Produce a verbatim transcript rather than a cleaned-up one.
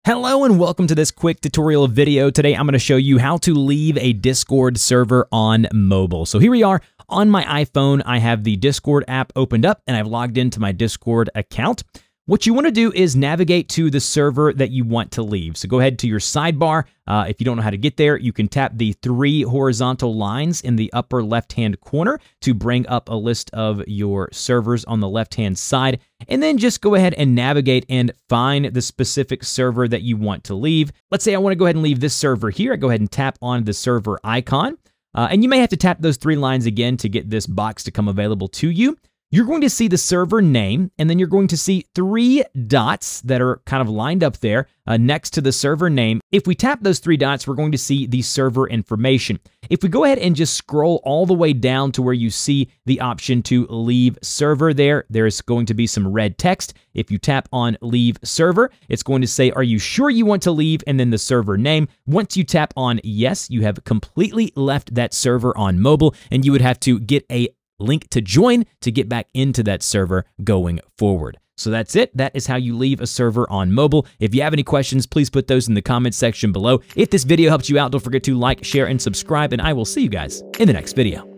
Hello and welcome to this quick tutorial video. Today I'm going to show you how to leave a Discord server on mobile. So here we are on my iPhone. I have the Discord app opened up and I've logged into my Discord account. What you want to do is navigate to the server that you want to leave. So go ahead to your sidebar. Uh, if you don't know how to get there, you can tap the three horizontal lines in the upper left-hand corner to bring up a list of your servers on the left-hand side. And then just go ahead and navigate and find the specific server that you want to leave. Let's say I want to go ahead and leave this server here. I go ahead and tap on the server icon. Uh, and you may have to tap those three lines again to get this box to come available to you. You're going to see the server name, and then you're going to see three dots that are kind of lined up there uh, next to the server name. If we tap those three dots, we're going to see the server information. If we go ahead and just scroll all the way down to where you see the option to leave server there, there's going to be some red text. If you tap on leave server, it's going to say, are you sure you want to leave? And then the server name. Once you tap on yes, you have completely left that server on mobile, and you would have to get a link to join to get back into that server going forward. So that's it. That is how you leave a server on mobile. If you have any questions, please put those in the comments section below. If this video helped you out, don't forget to like, share, and subscribe, and I will see you guys in the next video.